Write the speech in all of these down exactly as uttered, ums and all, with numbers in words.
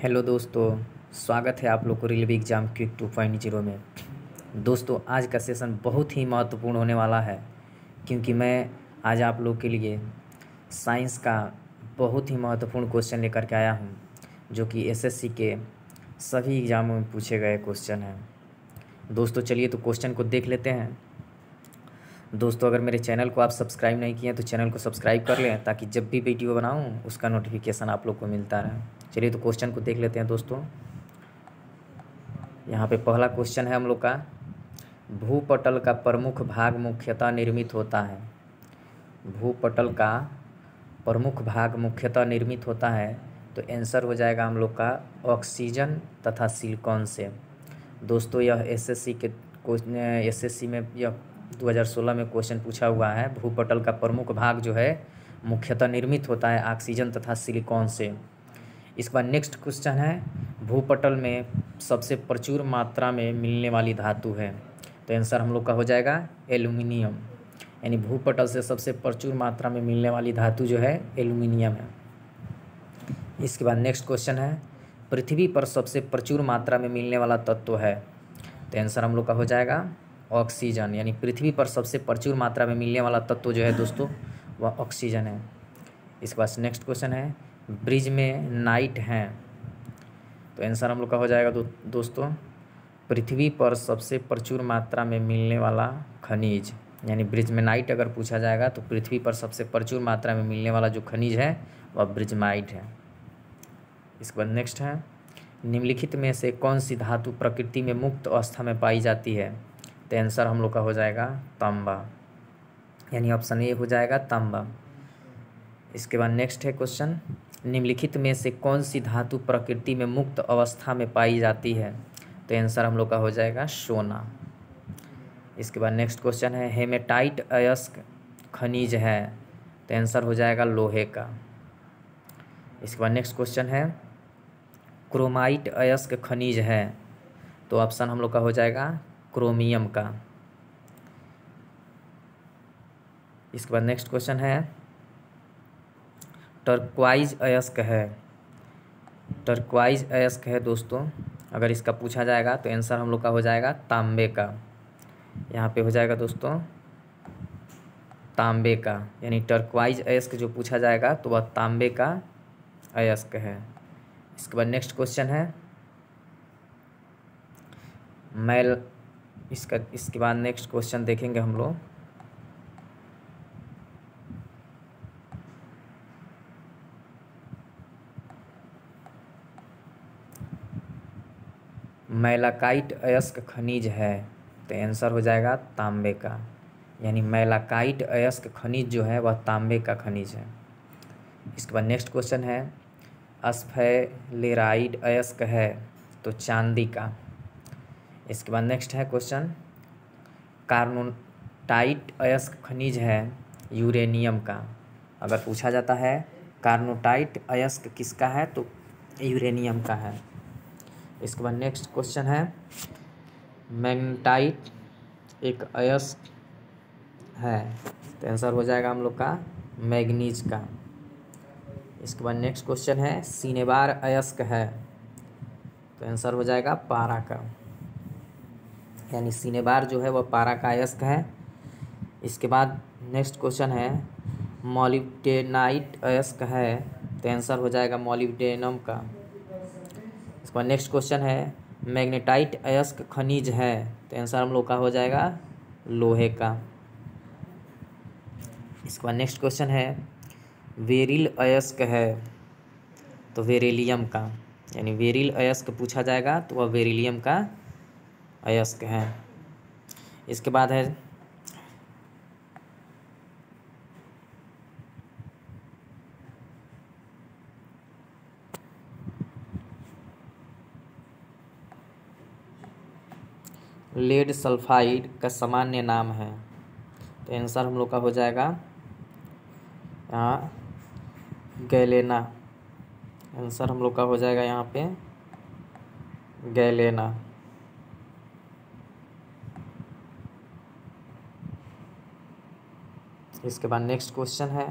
Hello दोस्तों, स्वागत है आप लोग को railway exam quick two point zero में। दोस्तों, आज का सेशन बहुत ही महत्वपूर्ण होने वाला है क्योंकि मैं आज आप लोग के लिए साइंस का बहुत ही महत्वपूर्ण क्वेश्चन लेकर के आया हूं, जो कि एसएससी के सभी एग्ज़ामों में पूछे गए क्वेश्चन हैं। दोस्तों चलिए तो क्वेश्चन को देख लेते हैं। दोस्तों, अगर मेरे चैनल को आप सब्सक्राइब नहीं किए तो चैनल को सब्सक्राइब कर लें ताकि जब भी वीडियो बनाऊं उसका नोटिफिकेशन आप लोग को मिलता रहे। चलिए तो क्वेश्चन को देख लेते हैं दोस्तों। यहाँ पे पहला क्वेश्चन है हम लोग का, भूपटल का प्रमुख भाग मुख्यतः निर्मित होता है। भूपटल का प्रमुख भाग मुख्यतः निर्मित होता है तो आंसर हो जाएगा हम लोग का ऑक्सीजन तथा सिलिकॉन से। दोस्तों, यह एसएससी के क्वेश्चन एसएससी में यह दो हज़ार सोलह में क्वेश्चन पूछा हुआ है। भूपटल का प्रमुख भाग जो है मुख्यतः निर्मित होता है ऑक्सीजन तथा सिलिकॉन से। इसके बाद नेक्स्ट क्वेश्चन है, भूपटल में सबसे प्रचुर मात्रा में मिलने वाली धातु है तो आंसर हम लोग का हो जाएगा एल्युमिनियम। यानी भूपटल से सबसे प्रचुर मात्रा में मिलने वाली धातु जो है एल्युमिनियम है। इसके बाद नेक्स्ट क्वेश्चन है, पृथ्वी पर सबसे प्रचुर मात्रा में मिलने वाला तत्व है तो आंसर हम लोग का हो जाएगा ऑक्सीजन। यानी पृथ्वी पर सबसे प्रचुर मात्रा में मिलने वाला तत्व जो है दोस्तों वह ऑक्सीजन है। इसके बाद नेक्स्ट क्वेश्चन है, ब्रिज में नाइट हैं तो आंसर हम लोग का हो जाएगा दो, दोस्तों पृथ्वी पर सबसे प्रचुर मात्रा में मिलने वाला खनिज। यानी ब्रिज में नाइट अगर पूछा जाएगा तो पृथ्वी पर सबसे प्रचुर मात्रा में मिलने वाला जो खनिज है वह ब्रिजमाइट है। इसके बाद नेक्स्ट है, निम्नलिखित में से कौन सी धातु प्रकृति में मुक्त अवस्था में पाई जाती है तो आंसर हम लोग का हो जाएगा तांबा। यानी ऑप्शन ए हो जाएगा तांबा। इसके बाद नेक्स्ट है क्वेश्चन, निम्नलिखित में से कौन सी धातु प्रकृति में मुक्त अवस्था में पाई जाती है तो आंसर हम लोग का हो जाएगा सोना। इसके बाद नेक्स्ट क्वेश्चन है, हेमेटाइट अयस्क खनिज है तो आंसर हो जाएगा लोहे का। इसके बाद नेक्स्ट क्वेश्चन है, क्रोमाइट अयस्क खनिज है तो ऑप्शन हम लोग का हो जाएगा क्रोमियम का। इसके बाद नेक्स्ट क्वेश्चन है, टर्क्वाइज अयस्क है। टर्क्वाइज अयस्क है दोस्तों, अगर इसका पूछा जाएगा तो आंसर हम लोग का हो जाएगा तांबे का। यहाँ पे हो जाएगा दोस्तों तांबे का। यानी टर्क्वाइज अयस्क जो पूछा जाएगा तो वह तांबे का अयस्क है। इसके बाद नेक्स्ट क्वेश्चन है, मैल इसका इसके बाद नेक्स्ट क्वेश्चन देखेंगे हम लोग। मैलाकाइट अयस्क खनिज है तो आंसर हो जाएगा तांबे का। यानी मैलाकाइट अयस्क खनिज जो है वह तांबे का खनिज है। इसके बाद नेक्स्ट क्वेश्चन है, अस्फेलेराइड अयस्क है तो चांदी का। इसके बाद नेक्स्ट है क्वेश्चन, कार्नोटाइट अयस्क खनिज है यूरेनियम का। अगर पूछा जाता है कार्नोटाइट अयस्क किसका है तो यूरेनियम का है। इसके बाद नेक्स्ट क्वेश्चन है, मैग्नेटाइट एक अयस्क है तो आंसर हो जाएगा हम लोग का मैग्नीज का। इसके बाद नेक्स्ट क्वेश्चन है, सिनेबार अयस्क है तो आंसर हो जाएगा पारा का। यानी सिनेबार जो है वह पारा का अयस्क है। इसके बाद नेक्स्ट क्वेश्चन है, मॉलिब्डेनाइट अयस्क है तो आंसर हो जाएगा मॉलिब्डेनम का। इसके बाद नेक्स्ट क्वेश्चन है, मैग्नेटाइट अयस्क खनिज है तो आंसर हम लोग का हो जाएगा लोहे का। इसके बाद नेक्स्ट क्वेश्चन है, वेरिल अयस्क है तो वेरिलियम का। यानी वेरिल अयस्क पूछा जाएगा तो वह वेरिलियम का अयस्क है। इसके बाद है लेड सल्फाइड का सामान्य नाम है तो आंसर हम लोग का हो जाएगा यहाँ गैलेना। आंसर हम लोग का हो जाएगा यहाँ पे गैलेना। इसके बाद नेक्स्ट क्वेश्चन है,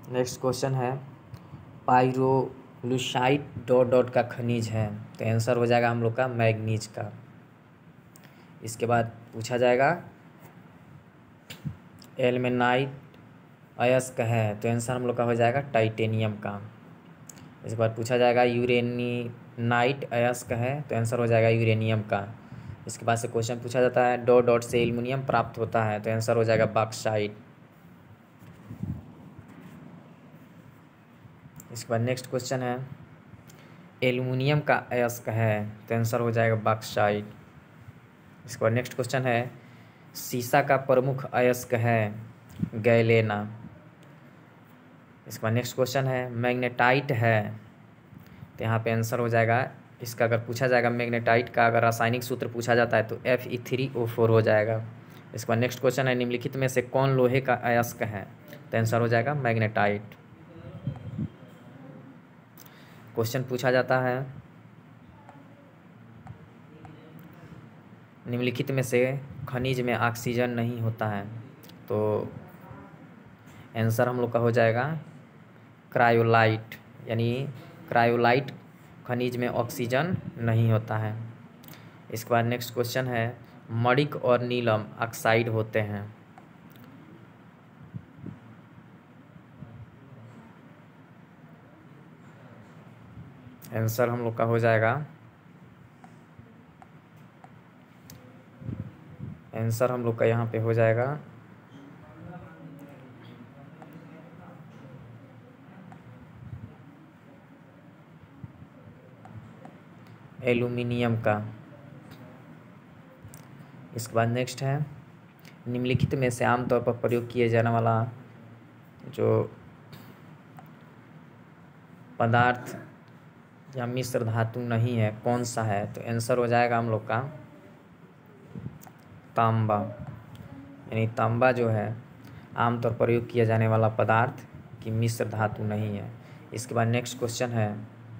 नेक्स्ट क्वेश्चन है पाइरोलुसाइट डॉट डॉट का खनिज है, तो आंसर हो जाएगा हम लोग का मैग्नीज का। इसके बाद पूछा जाएगा एल्मेनाइट अयस्क है, तो आंसर हम लोग का हो जाएगा टाइटेनियम का। इसके बाद पूछा जाएगा यूरेनिनाइट अयस्क है, तो आंसर हो जाएगा यूरेनियम का। इसके बाद से क्वेश्चन पूछा जाता है डॉट डॉट से एल्युमिनियम प्राप्त होता है, तो आंसर हो जाएगा बॉक्साइट। इसके बाद नेक्स्ट क्वेश्चन है एल्युमिनियम का अयस्क है, तो आंसर हो जाएगा बॉक्साइट। इसके बाद नेक्स्ट क्वेश्चन है सीसा का प्रमुख अयस्क है गैलेना। इसके बाद नेक्स्ट क्वेश्चन है मैग्नेटाइट है, तो यहाँ पे आंसर हो जाएगा इसका, अगर पूछा जाएगा मैग्नेटाइट का अगर रासायनिक सूत्र पूछा जाता है तो F E three O four हो जाएगा। इसके बाद नेक्स्ट क्वेश्चन है निम्नलिखित में से कौन लोहे का अयस्क है, तो आंसर हो जाएगा मैग्नेटाइट। क्वेश्चन पूछा जाता है निम्नलिखित में से खनिज में ऑक्सीजन नहीं होता है, तो आंसर हम लोग का हो जाएगा क्रायोलाइट, यानी क्रायोलाइट खनिज में ऑक्सीजन नहीं होता है। इसके बाद नेक्स्ट क्वेश्चन है मणिक और नीलम ऑक्साइड होते हैं, आंसर हम लोग का हो जाएगा आंसर हम लोग का यहाँ पे हो जाएगा एल्युमिनियम का। इसके बाद नेक्स्ट है निम्नलिखित में से आमतौर पर प्रयोग किए जाने वाला जो पदार्थ या मिश्र धातु नहीं है कौन सा है, तो आंसर हो जाएगा हम लोग का तांबा, यानी तांबा जो है आमतौर पर प्रयोग किया जाने वाला पदार्थ की मिश्र धातु नहीं है। इसके बाद नेक्स्ट क्वेश्चन है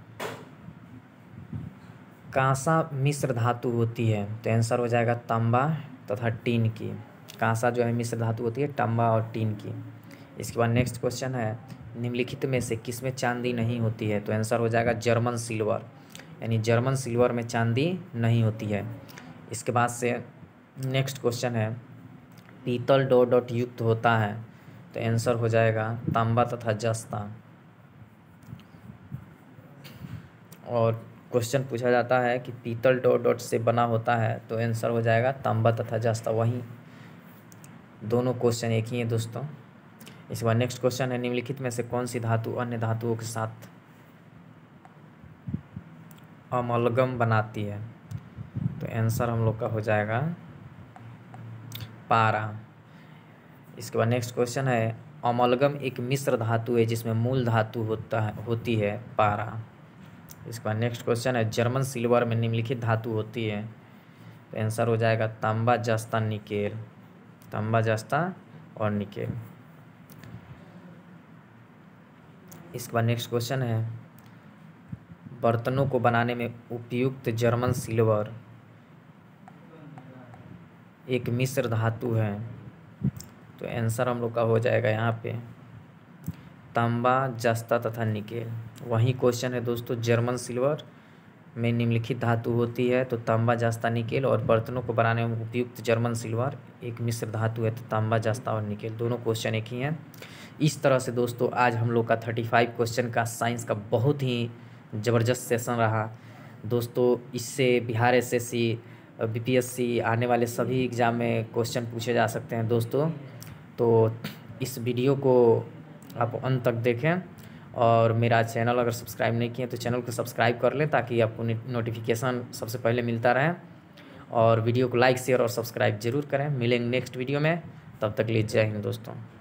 कांसा मिश्र धातु होती है, तो आंसर हो जाएगा तांबा तथा टीन की। कांसा जो है मिश्र धातु होती है तांबा और टीन की। इसके बाद नेक्स्ट क्वेश्चन है निम्नलिखित में से किसमें चांदी नहीं होती है, तो आंसर हो जाएगा जर्मन सिल्वर, यानी जर्मन सिल्वर में चांदी नहीं होती है। इसके बाद से नेक्स्ट क्वेश्चन है पीतल डॉट डॉट युक्त होता है, तो आंसर हो जाएगा तांबा तथा जस्ता। और क्वेश्चन पूछा जाता है कि पीतल डॉट डॉट से बना होता है, तो आंसर हो जाएगा तांबा तथा जस्ता, वहीं दोनों क्वेश्चन एक ही हैं दोस्तों। इसके बाद नेक्स्ट क्वेश्चन है निम्नलिखित में से कौन सी धातु अन्य धातुओं के साथ अमलगम बनाती है, तो आंसर हम लोग का हो जाएगा पारा। इसके बाद नेक्स्ट क्वेश्चन है अमलगम एक मिश्र धातु है जिसमें मूल धातु होता है होती है पारा। इसके बाद नेक्स्ट क्वेश्चन है जर्मन सिल्वर में निम्नलिखित धातु होती है, तो आंसर हो जाएगा तांबा जस्ता निकेल, तांबा जस्ता और निकेल। इसके बाद नेक्स्ट क्वेश्चन है बर्तनों को बनाने में उपयुक्त जर्मन सिल्वर एक मिश्र धातु है, तो आंसर हम लोग का हो जाएगा यहाँ पे तांबा जस्ता तथा निकेल। वही क्वेश्चन है दोस्तों जर्मन सिल्वर में निम्नलिखित धातु होती है, तो तांबा जस्ता निकेल, और बर्तनों को बनाने में उपयुक्त जर्मन सिल्वर एक मिश्र धातु है, तो तांबा जस्ता और निकेल, दोनों क्वेश्चन एक ही हैं। इस तरह से दोस्तों आज हम लोग का पैंतीस क्वेश्चन का साइंस का बहुत ही ज़बरदस्त सेशन रहा दोस्तों। इससे बिहार एसएससी बीपीएससी आने वाले सभी एग्ज़ाम में क्वेश्चन पूछे जा सकते हैं दोस्तों। तो इस वीडियो को आप अंत तक देखें, और मेरा चैनल अगर सब्सक्राइब नहीं किए तो चैनल को सब्सक्राइब कर लें ताकि आपको नोटिफिकेशन सबसे पहले मिलता रहे, और वीडियो को लाइक शेयर और सब्सक्राइब जरूर करें। मिलेंगे नेक्स्ट वीडियो में, तब तक के लिए जय हिंद दोस्तों।